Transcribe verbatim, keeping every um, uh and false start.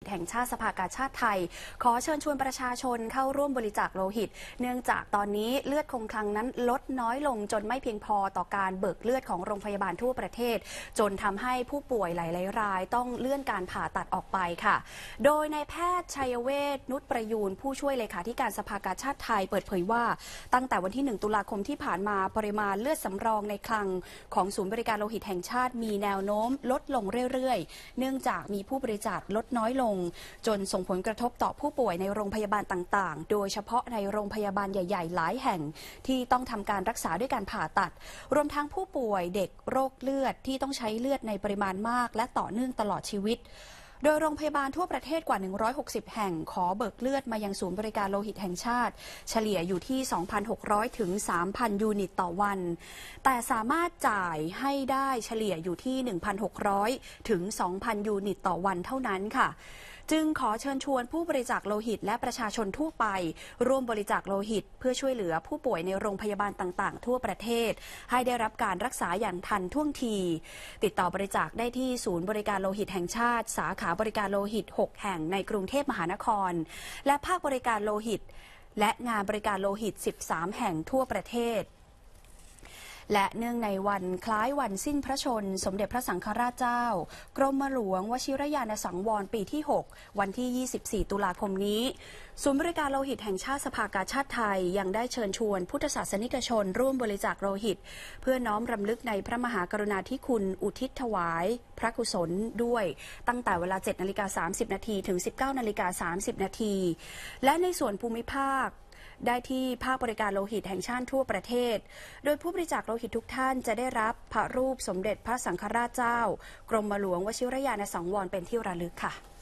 แห่งชาติสภากาชาดไทยขอเชิญชวนประชาชนเข้าร่วมบริจาคโลหิตเนื่องจากตอนนี้เลือดคงคลังนั้นลดน้อยลงจนไม่เพียงพอต่อการเบิกเลือดของโรงพยาบาลทั่วประเทศจนทำให้ผู้ป่วยหลายๆรายต้องเลื่อนการผ่าตัดออกไปค่ะโดยนายแพทย์ชัยเวชนุชประยูนผู้ช่วยเลขาธิการสภากาชาดไทยเปิดเผยว่าตั้งแต่วันที่หนึ่งตุลาคมที่ผ่านมาปริมาณเลือดสำรองในคลังของศูนย์บริการโลหิตแห่งชาติมีแนวโน้มลดลงเรื่อยๆเนื่องจากมีผู้บริจาคลดน้อยลงจนส่งผลกระทบต่อผู้ป่วยในโรงพยาบาลต่างๆโดยเฉพาะในโรงพยาบาลใหญ่ๆหลายแห่งที่ต้องทำการรักษาด้วยการผ่าตัดรวมทั้งผู้ป่วยเด็กโรคเลือดที่ต้องใช้เลือดในปริมาณมากและต่อเนื่องตลอดชีวิตโดยโรงพยาบาลทั่วประเทศกว่าหนึ่งร้อยหกสิบแห่งขอเบิกเลือดมายังศูนย์บริการโลหิตแห่งชาติเฉลี่ยอยู่ที่ สองพันหกร้อย ถึง สามพัน ยูนิตต่อวันแต่สามารถจ่ายให้ได้เฉลี่ยอยู่ที่ หนึ่งพันหกร้อย ถึง สองพัน ยูนิตต่อวันเท่านั้นค่ะจึงขอเชิญชวนผู้บริจาคโลหิตและประชาชนทั่วไปร่วมบริจาคโลหิตเพื่อช่วยเหลือผู้ป่วยในโรงพยาบาลต่างๆทั่วประเทศให้ได้รับการรักษาอย่างทันท่วงทีติดต่อบริจาคได้ที่ศูนย์บริการโลหิตแห่งชาติสาขาบริการโลหิตหกแห่งในกรุงเทพมหานครและภาคบริการโลหิตและงานบริการโลหิตสิบสามแห่งทั่วประเทศและเนื่องในวันคล้ายวันสิ้นพระชนสมเด็จพระสังฆราชเจ้ากรมหลวงวชิรยานสังวรปีที่หกวันที่ยี่สิบสี่ตุลาคมนี้ศูนย์บริการโลหิตแห่งชาติสภากาชาดไทยยังได้เชิญชวนพุทธศาสนิกชนร่วมบริจาคโลหิตเพื่อน้อมรำลึกในพระมหากรุณาธิคุณอุทิศถวายพระกุศลด้วยตั้งแต่เวลา เจ็ดนาฬิกาสามสิบนาทีถึง สิบเก้านาฬิกาสามสิบนาทีและในส่วนภูมิภาคได้ที่ภาคบริการโลหิตแห่งชาติทั่วประเทศโดยผู้บริจาคโลหิตทุกท่านจะได้รับพระรูปสมเด็จพระสังฆราชเจ้ากรมหลวงวชิรยานสังวรเป็นที่ระลึกค่ะ